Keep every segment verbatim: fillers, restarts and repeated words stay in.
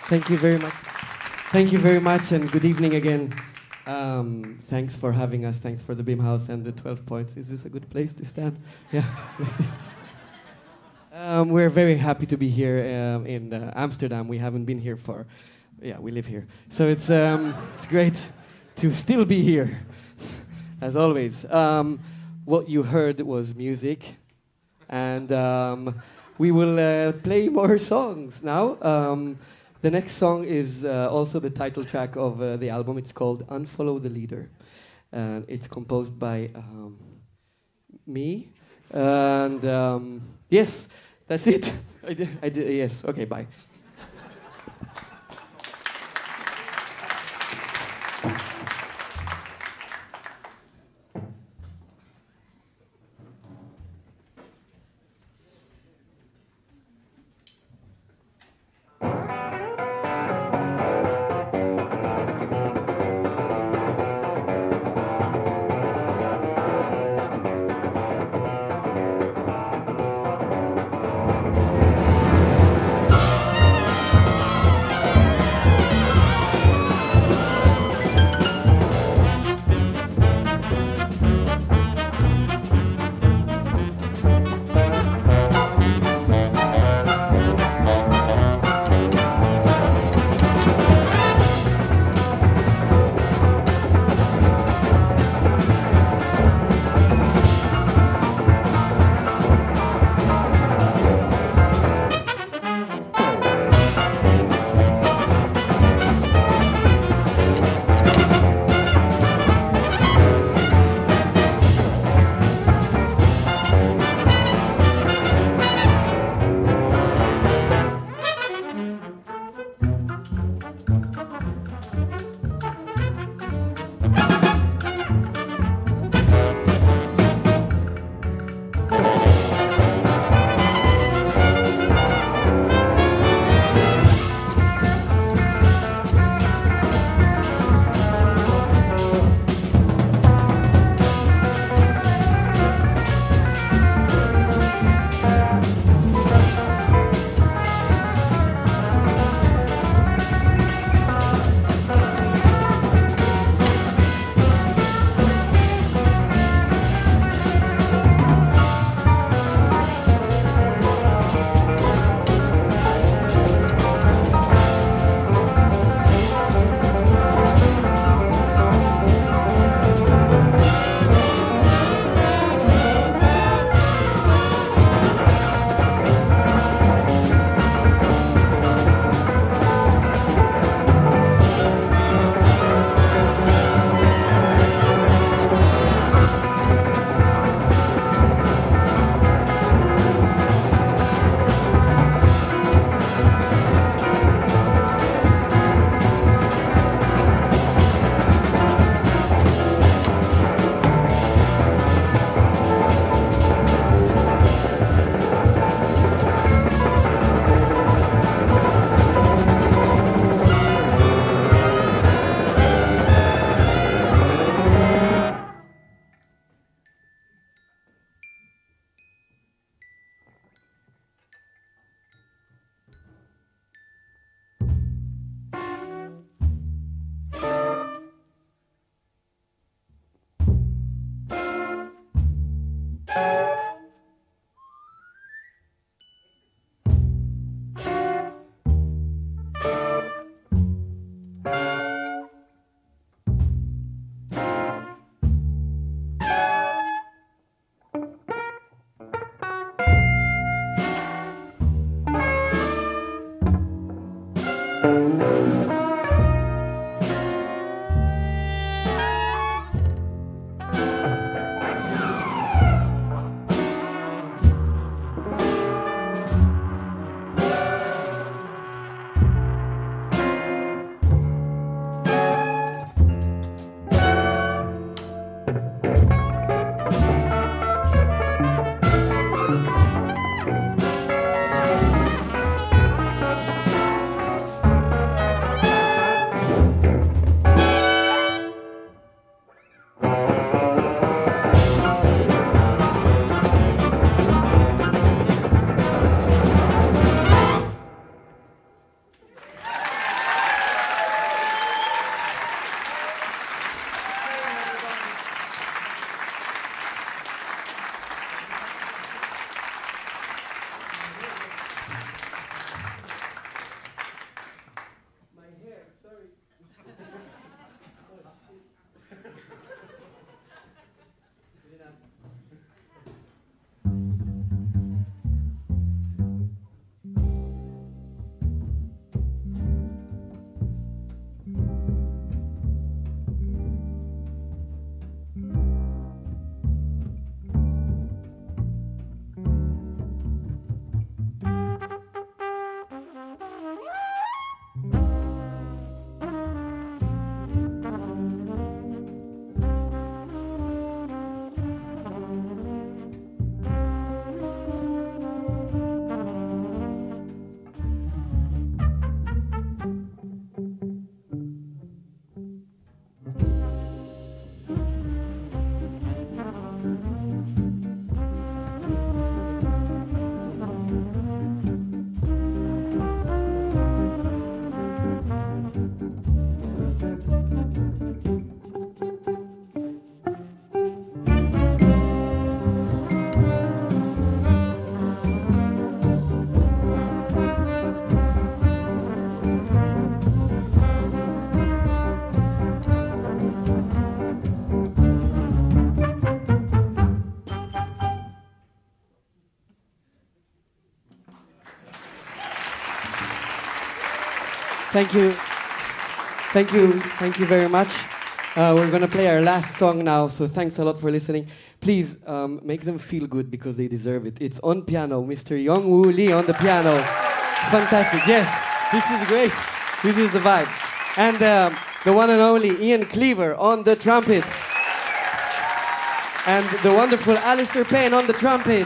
Thank you very much. Thank you very much, and good evening again. Um, thanks for having us. Thanks for the Bimhuis and the twelve points. Is this a good place to stand? Yeah. um, we're very happy to be here um, in uh, Amsterdam. We haven't been here for, yeah, we live here. So it's, um, it's great to still be here, as always. Um, what you heard was music, and um, we will uh, play more songs now. Um, The next song is uh, also the title track of uh, the album. It's called Unfollow the Leader. And it's composed by um, me. And um, yes, that's it. I did, I did, yes, okay, bye. Thank you. Thank you. Thank you very much. Uh, we're going to play our last song now, so thanks a lot for listening. Please um, make them feel good because they deserve it. It's on piano, Mister Youngwoo Lee on the piano. Fantastic. Yes, this is great. This is the vibe. And um, the one and only Ian Cleaver on the trumpet. And the wonderful Alistair Payne on the trumpet.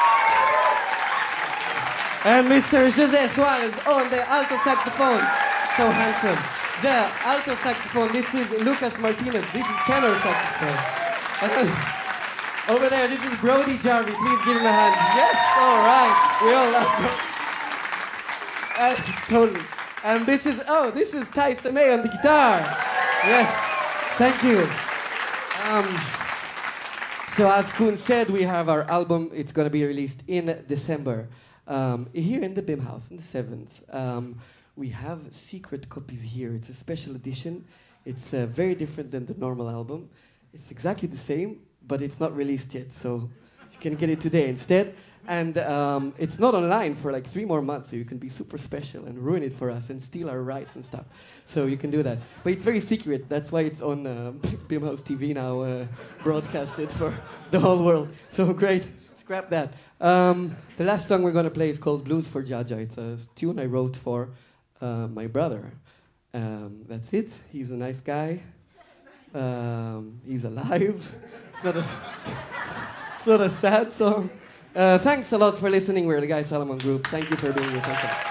And Mister José Soares on the alto saxophone. So handsome. The alto saxophone, this is Lucas Martínez. This is tenor saxophone. And over there, this is Brodie Jarvie. Please give him a hand. Yes, all right. We all love him. Uh, totally. And this is, oh, this is Teis Semey on the guitar. Yes, thank you. Um, so as Koen said, we have our album. It's going to be released in December. Um, here in the Bimhuis, on the seventh. Um, we have secret copies here. It's a special edition. It's uh, very different than the normal album. It's exactly the same, but it's not released yet, so you can get it today instead. And um, it's not online for like three more months, so you can be super special and ruin it for us and steal our rights and stuff. So you can do that. But it's very secret. That's why it's on uh, Bimhuis T V now, uh, broadcasted for the whole world. So great. Scrap that. Um, the last song we're going to play is called Blues for Jaja. It's a tune I wrote for uh, my brother. Um, that's it. He's a nice guy. Um, he's alive. It's not a, it's not a sad song. Uh, thanks a lot for listening. We're the Guy Salamon Group. Thank you for being with us.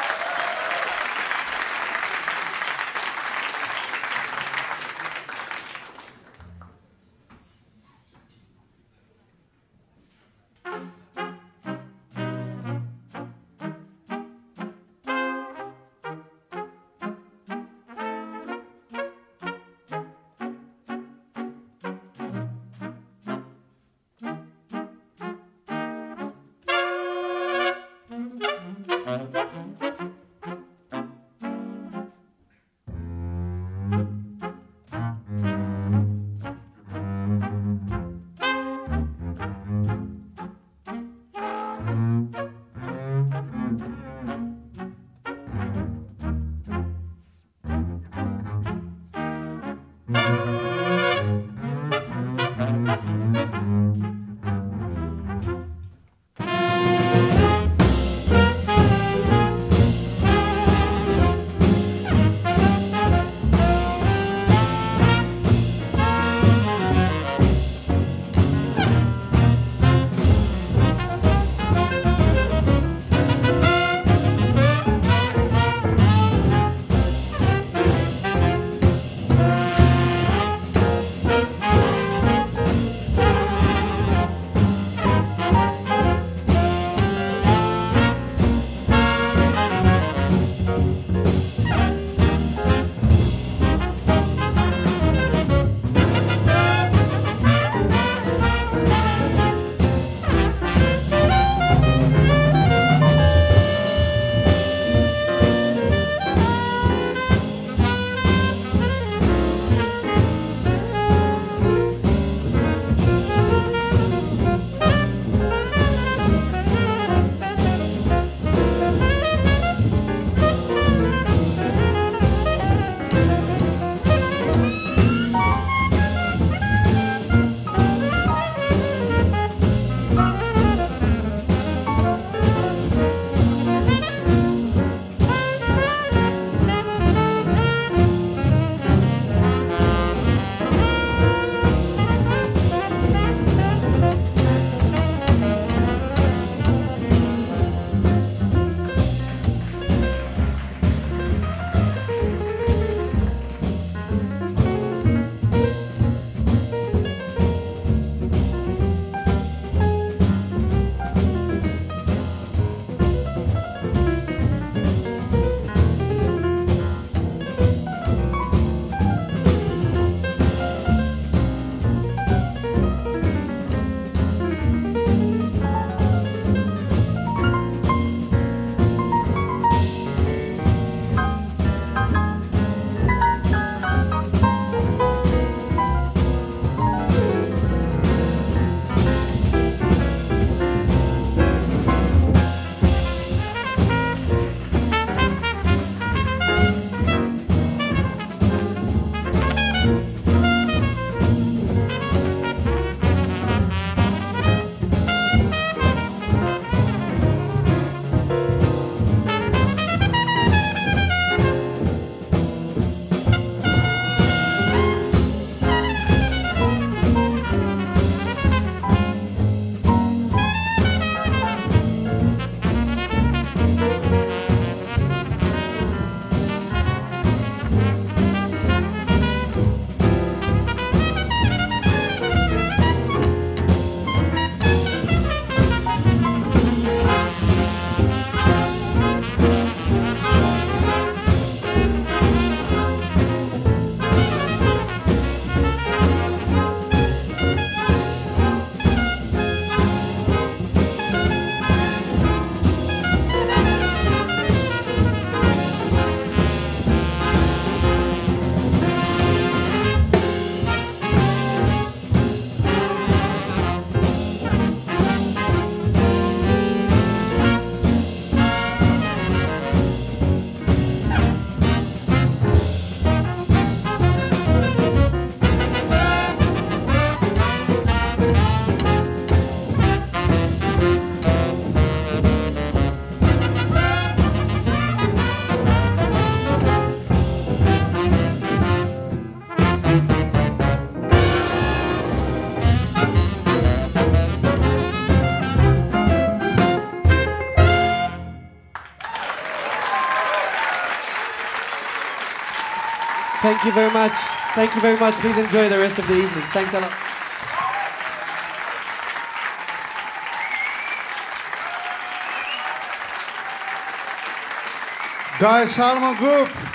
Thank you very much. Thank you very much. Please enjoy the rest of the evening. Thanks a lot. Guy Salamon Group.